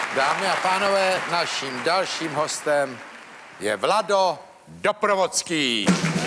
Dámy a pánové, naším dalším hostem je Vlado Doprovodský.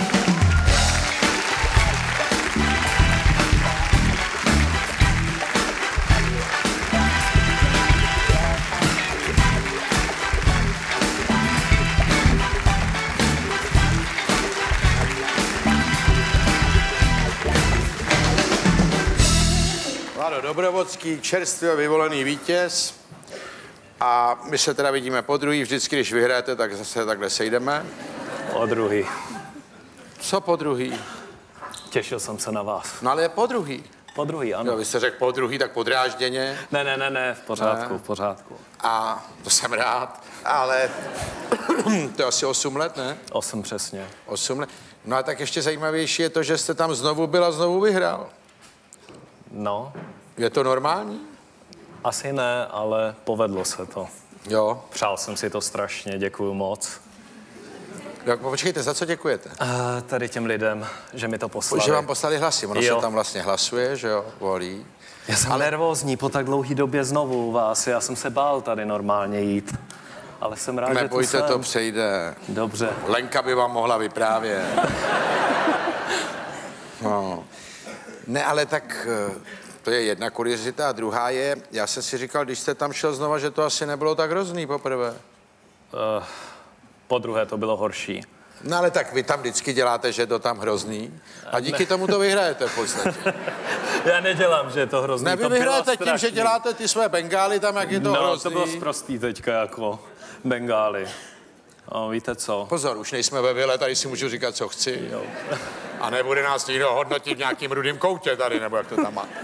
Vlado Doprovodský, čerstvě vyvolený vítěz. A my se teda vidíme podruhý, vždycky, když vyhrajete, tak zase takhle sejdeme. Podruhý. Co podruhý? Těšil jsem se na vás. No ale je podruhý. Podruhý, ano. Jo, vy jste řekl podruhý, tak podrážděně. Ne, v pořádku, Ne. v pořádku. A to jsem rád, ale to je asi 8 let, ne? 8 přesně. 8 let. No a tak ještě zajímavější je to, že jste tam znovu byl a znovu vyhrál. No, Je to normální? asi ne, ale povedlo se to. Jo. Přál jsem si to strašně, děkuju moc. Tak počkejte, za co děkujete? Tady těm lidem, že mi to poslali. Že vám poslali hlasy, ono Jo. se tam vlastně hlasuje, že jo, volí. Já jsem nervózní po tak dlouhé době znovu u vás. Já jsem se bál tady normálně jít. Ale jsem rád, že tu Nebojte, jsem. to přejde. Dobře. Lenka by vám mohla vyprávět. No. Ne, ale tak to je jedna kuriozita a druhá je, já jsem si říkal, když jste tam šel znova, že to asi nebylo tak hrozný poprvé. Po druhé to bylo horší. No ale tak vy tam vždycky děláte, že je to tam hrozný a díky tomu to vyhrajete v podstatě. Já nedělám, že je to hrozný. Ne, vy to bylo vyhrajete tím, že strašný. děláte ty své bengály tam, jak je to No, hrozný. to bylo sprostý teďka jako bengály. A víte co? Pozor, už nejsme ve vile, tady si můžu říkat, co chci. Jo. A nebude nás někdo hodnotit v nějakým rudým koutě tady, nebo jak to tam má.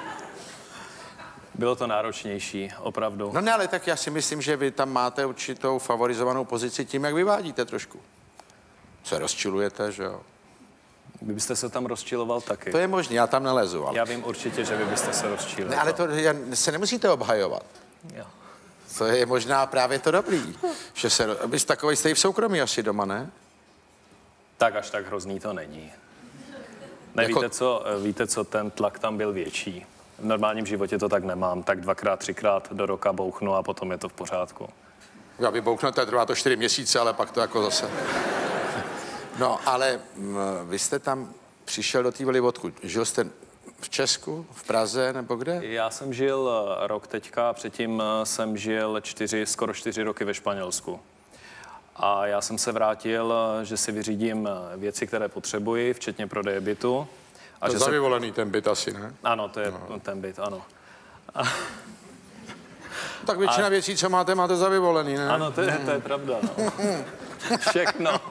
Bylo to náročnější, opravdu. No ne, ale tak já si myslím, že vy tam máte určitou favorizovanou pozici tím, jak vyvádíte trošku. Se rozčilujete, že jo? Vy byste se tam rozčiloval taky. To je možné, já tam nelezu, ale... Já vím určitě, že vy byste se rozčiloval. Ne, ale to se nemusíte obhajovat. Jo. To je možná právě to dobrý. Že se... Vy takovej jste i v soukromí asi doma, ne? Tak až tak hrozný to není. Nevíte, víte, co, ten tlak tam byl větší. V normálním životě to tak nemám. Tak 2x, 3x do roka bouchnu a potom je to v pořádku. Já vybouchnete, trvá to 4 měsíce, ale pak to jako zase... No, ale vy jste tam přišel do té vily odkud? Žil jste v Česku, v Praze nebo kde? Já jsem žil rok teďka, předtím jsem žil skoro 4 roky ve Španělsku. A já jsem se vrátil, že si vyřídím věci, které potřebuji, včetně prodeje bytu. A To že je zavyvolený ten byt asi, ne? Ano, to je ten byt, ano. Tak většina věcí, co máte, máte zavyvolený, ne? Ano, to je pravda, no. Všechno.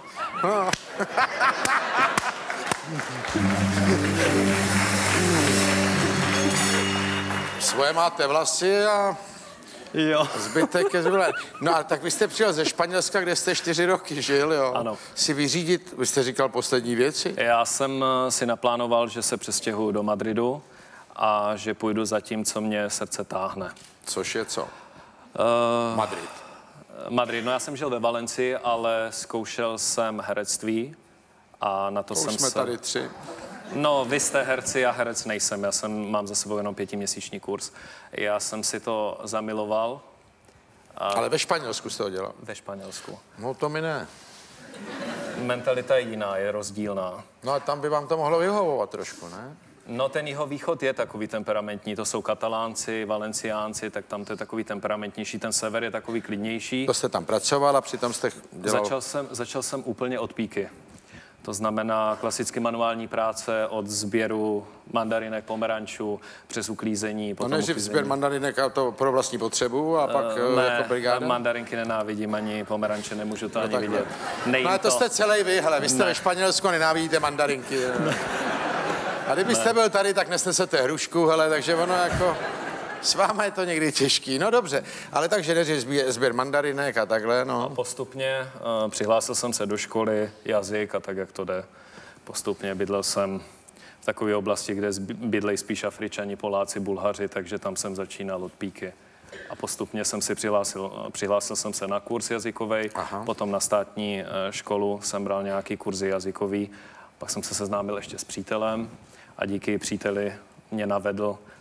Svoje máte vlasy a Jo. zbytek je zbytek. No a tak vy jste přijel ze Španělska, kde jste 4 roky žil, jo? Ano. Si vyřídit, vy jste říkal poslední věci? Já jsem si naplánoval, že se přestěhuju do Madridu a že půjdu za tím, co mě srdce táhne. Což je co? Madrid. Madrid, no já jsem žil ve Valencii, ale zkoušel jsem herectví a na to Už jsem jsme se... tady 3. No, vy jste herci, já herec nejsem, mám za sebou jenom 5měsíční kurz. Já jsem si to zamiloval. Ale ve Španělsku jste to dělal? Ve Španělsku. No to mi ne. Mentalita je jiná, je rozdílná. No a tam by vám to mohlo vyhovovat trošku, ne? No ten jihovýchod je takový temperamentní, to jsou Katalánci, Valenciánci, tak tam to je takový temperamentnější, ten sever je takový klidnější. To jste tam pracoval a přitom jste dělal... Začal jsem úplně od píky. To znamená klasicky manuální práce od sběru mandarinek, pomerančů, přes uklízení. No nejdřív sběr mandarinek a to pro vlastní potřebu a pak jako brigáda? Mandarinky nenávidím, ani pomeranče nejmůžu to ani takhle. vidět. No ale to jste celý vy, hele, vy jste ve Španělsku a nenávidíte mandarinky. A kdybyste byl tady, tak nesnesete hrušku, hele, takže ono jako... S váma je to někdy těžký, no dobře. Ale takže nejdřív sběr mandarinek a takhle, no. A postupně přihlásil jsem se do školy, jazyk a tak, jak to jde. Postupně bydlel jsem v takové oblasti, kde bydlejí spíš Afričani, Poláci, Bulhaři, takže tam jsem začínal od píky. A postupně jsem si přihlásil jsem se na kurz jazykový, potom na státní školu jsem bral nějaký kurzy jazykový, pak jsem se seznámil ještě s přítelem a díky příteli mě navedl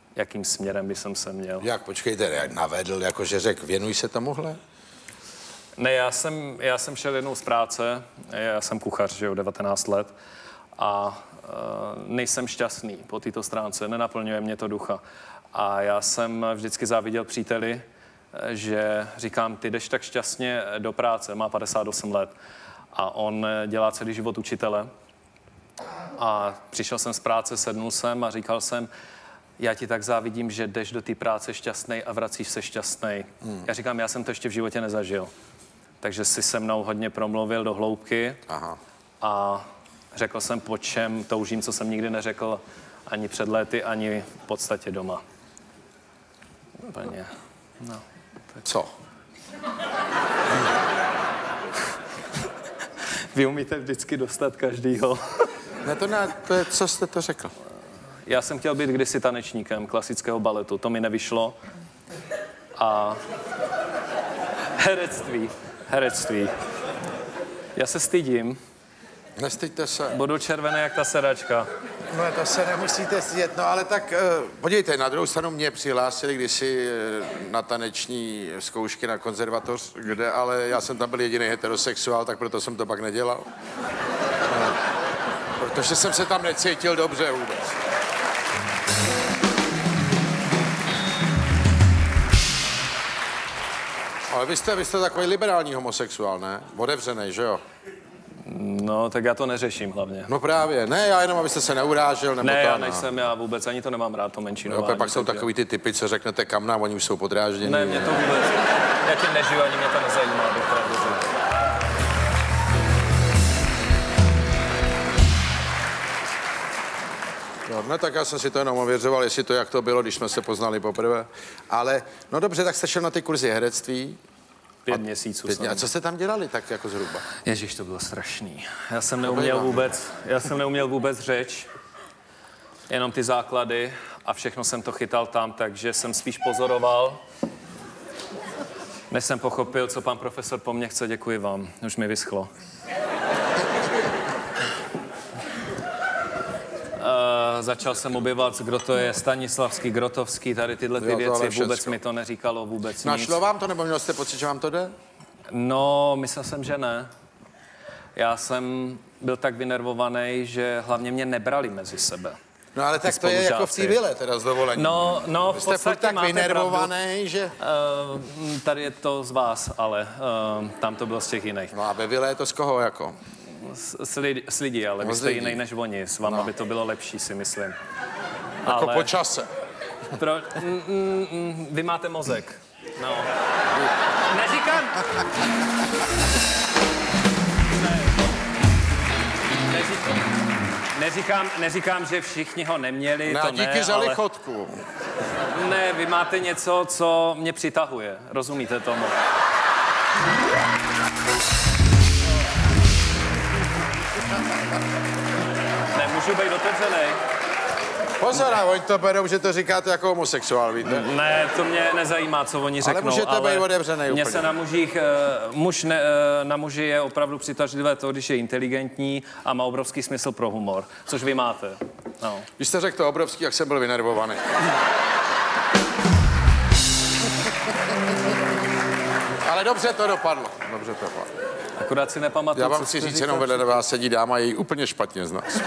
jakým směrem by jsem se měl. Jak, počkejte, jak navedl, jakože řekl, věnuj se tomuhle? Ne, já jsem šel jednou z práce, já jsem kuchař, že jo, 19 let a nejsem šťastný po této stránce, nenaplňuje mě to ducha. A já jsem vždycky záviděl příteli, že říkám, ty jdeš tak šťastně do práce, má 58 let a on dělá celý život učitele. A přišel jsem z práce, sednul jsem a říkal jsem, já ti tak závidím, že jdeš do té práce šťastnej a vracíš se šťastnej. Já říkám, já jsem to ještě v životě nezažil. Takže si se mnou hodně promluvil do hloubky. Aha. A řekl jsem, po čem toužím, co jsem nikdy neřekl ani před léty, ani v podstatě doma. Úplně. No. Tak. Co? Vy umíte vždycky dostat každýho. Ne, to je, co jste to řekl? Já jsem chtěl být kdysi tanečníkem klasického baletu, to mi nevyšlo. A herectví. Já se stydím. Nestyďte se. Budu červený jak ta sedačka. No to se nemusíte stydět, no ale tak podívejte, na druhou stranu mě přihlásili kdysi na taneční zkoušky na konzervatoř, kde ale já jsem tam byl jediný heterosexuál, tak proto jsem to pak nedělal. Protože jsem se tam necítil dobře vůbec. Ale vy jste takový liberální homosexuál, ne? Otevřenej, že jo? No, tak já to neřeším hlavně. No právě, ne, já jenom, abyste se neurážel, nebo ne, to, já nejsem, já vůbec ani to nemám rád, to menšinování. No, pak jsou takový ty typy, co řeknete kam nám, oni už jsou podráždění. Ne, mě to vůbec, já tím nežiju, ani mě to nezajímá, abych pravdu řekl. No, tak já jsem si to jenom ověřoval, jestli to, jak to bylo, když jsme se poznali poprvé. Ale, no dobře, tak jste šel na ty kurzy herectví. 5 měsíců. A co jste tam dělali tak jako zhruba? Ježiš, to bylo strašný. Já jsem neuměl vůbec řeč, jenom ty základy a všechno jsem to chytal tam, takže jsem spíš pozoroval. Než jsem pochopil, co pan profesor po mně chce, děkuji vám, už mi vyschlo. Začal jsem objevovat, kdo to je, Stanislavský, Grotovský, tady tyhle ty věci, vůbec mi to neříkalo, vůbec nic. Našlo vám to, nebo měl jste pocit, že vám to jde? No, myslel jsem, že ne. Já jsem byl tak vynervovaný, že hlavně mě nebrali mezi sebe. No ale tak to je jako v té vile, teda z dovolení. No, v podstatě tak máte vynervovaný, že... Tady je to z vás, ale tam to bylo z těch jiných. No a ve vile je to z koho jako? S lidí, ale vy jste jiný než oni. S váma by to bylo lepší, si myslím. Jako po čase. Vy máte mozek. No. Neříkám, že všichni ho neměli, no, to díky ne, za ale... lichotku. Ne, vy máte něco, co mě přitahuje. Rozumíte tomu? Nemůžu být otevřenej. Pozor, oni to berou, že to říkáte jako homosexuál, víte? Ne, to mě nezajímá, co oni řeknou. Ale můžete být otevřenej mně úplně. se na mužích, na muži je opravdu přitažlivé to, když je inteligentní a má obrovský smysl pro humor, což vy máte. No. Když jste řekl to obrovský, jak jsem byl vynervovaný. Ale dobře to dopadlo. Akorát si nepamatuju, já vám chci říct, jenom vedle vás sedí dáma, její úplně špatně z nás.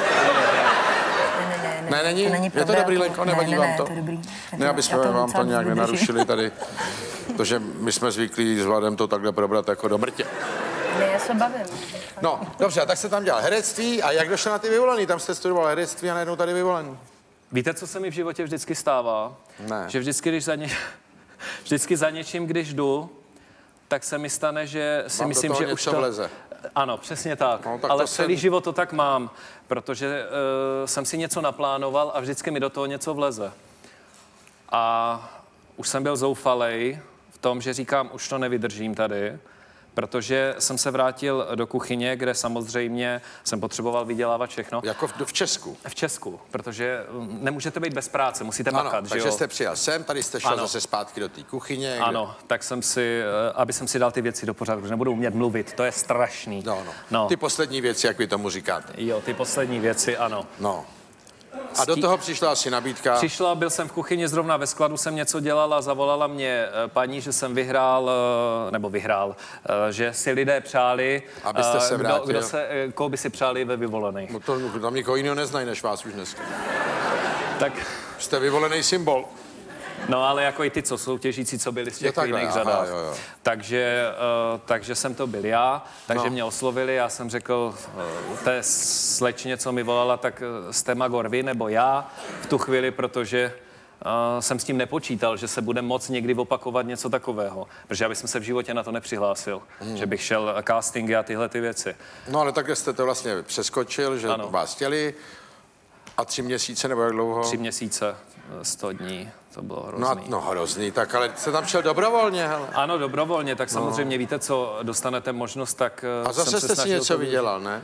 Ne, není? Je to dobrý, Lenko, nevadí vám to? Ne, aby jsme vám to nějak nenarušili tady, protože my jsme zvyklí s Vladem to takhle probrat jako do mrtě. Ne, já se bavím. No, dobře, tak jste tam dělal herectví a jak došel na ty vyvolený? Tam jste studoval herectví a najednou tady vyvolený. Víte, co se mi v životě vždycky stává? Ne. Že vždycky za něčím, když jdu, tak se mi stane, že si vám myslím, do toho že něco už to... vleze. Ano, přesně tak. No, tak ale to celý jsem... život to tak mám, protože jsem si něco naplánoval a vždycky mi do toho něco vleze. A už jsem byl zoufalej v tom, že říkám, už to nevydržím tady, protože jsem se vrátil do kuchyně, kde samozřejmě jsem potřeboval vydělávat všechno. Jako v Česku? V Česku, protože nemůžete být bez práce, musíte makat, že takže jo? jste přijel sem, tady jste šel zase zpátky do té kuchyně. Ano, tak jsem si, aby jsem si dal ty věci do pořádku, že nebudu umět mluvit, to je strašný. No. Ty poslední věci, jak vy tomu říkáte. Jo, ty poslední věci, ano. No. A do toho přišla asi nabídka. Přišla, byl jsem v kuchyni, zrovna ve skladu jsem něco dělal a zavolala mě paní, že jsem vyhrál, že si lidé přáli, abyste se vrátil. Koho by si přáli ve vyvolených. No to tam nikoho jiného neznají, než vás už dneska. Tak... Jste vyvolený symbol. No ale jako i ty, co soutěžící, co byli z těch jiných řadách. Jo. Takže jsem to byl já, takže mě oslovili, já jsem řekl té slečně, co mi volala, tak jste Magor vy nebo já v tu chvíli, protože jsem s tím nepočítal, že se bude moc někdy opakovat něco takového, protože já bych se v životě na to nepřihlásil, že bych šel castingy a tyhle ty věci. No ale takhle jste to vlastně přeskočil, že vás chtěli a 3 měsíce nebo jak dlouho? 3 měsíce, 100 dní. To bylo hrozný. No hrozný, tak ale jste tam šel dobrovolně, hele. Ano, dobrovolně, tak samozřejmě víte, co dostanete možnost, tak a zase jste si něco vydělal, ne?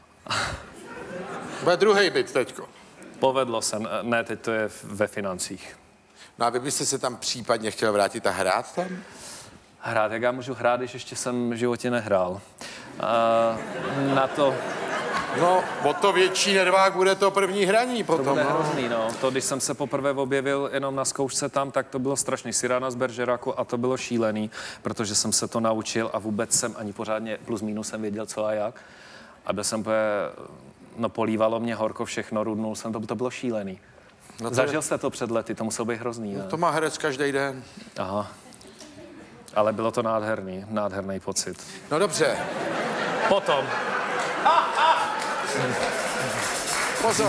Bude druhý byt teďko. Povedlo se, ne, teď to je ve financích. No a vy byste se tam případně chtěl vrátit a hrát tam? Hrát, jak já můžu hrát, když ještě jsem v životě nehrál. Na to... No, o to větší nervák bude to první hraní potom. To bude hrozný, no. To, když jsem se poprvé objevil jenom na zkoušce tam, tak to bylo strašný. Sirana z Bergeracu a to bylo šílený, protože jsem se to naučil a vůbec jsem ani pořádně plus minus jsem věděl, co a jak. A byl jsem polívalo mě horko všechno, rudnul jsem, to bylo šílený. No zažil jste to před lety, to muselo být hrozný, ne? No to má herec každý den. Aha. Ale bylo to nádherný pocit. No dobře. Potom. Pozor.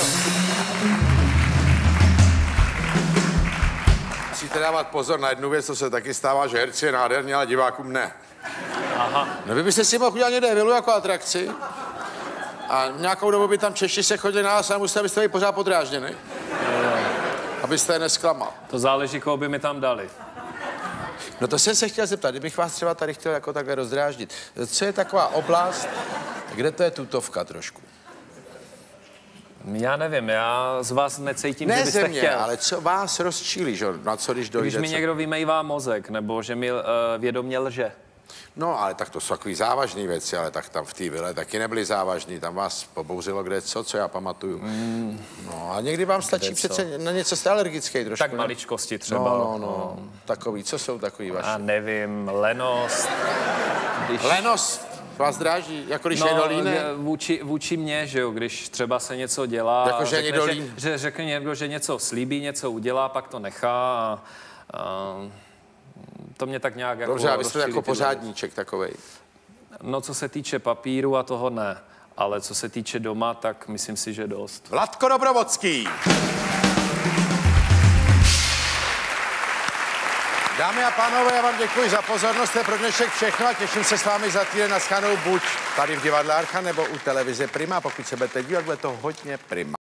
Musíte dávat pozor na jednu věc, co se taky stává, že herci je nádherně, ale divákům ne. Aha. No vy byste si mohl udělat někde vilu jako atrakci a nějakou dobu by tam Češi se chodili na nás a museli byste být pořád podrážděný. Abyste je nesklamal. To záleží, koho by mi tam dali. No to jsem se chtěl zeptat, kdybych vás třeba tady chtěl jako takhle rozdráždit. Co je taková oblast, kde to je tutovka trošku? Já nevím, já z vás necítím, ne že byste země, chtěl. ale co vás rozčílí, že? Na co když dojde? Když mi někdo vymejvá mozek, nebo že mi vědomě lže. No, ale tak to jsou takový závažný věci, ale tak tam v té vile taky nebyly závažný, tam vás pobouřilo kde co já pamatuju. No a někdy vám stačí přece na něco, jste alergický trošku. Tak maličkosti třeba. No. Takový, co jsou takový vaše? Já nevím, lenost. Lenost vás dráží, jako když někdo líne? Vůči mně, že jo, když třeba se něco dělá, jako, že řekne někdo, že něco slíbí, něco udělá, pak to nechá a to mě tak nějak jako... Dobře, a vy jste jako pořádníček takovej. No, co se týče papíru a toho ne, ale co se týče doma, tak myslím si, že dost. Vladko Dobrovodský. Dámy a pánové, já vám děkuji za pozornost, to je pro dnešek všechno a těším se s vámi za týden na shledanou buď tady v divadle Archa nebo u televize Prima. Pokud se budete dívat, bude to hodně Prima.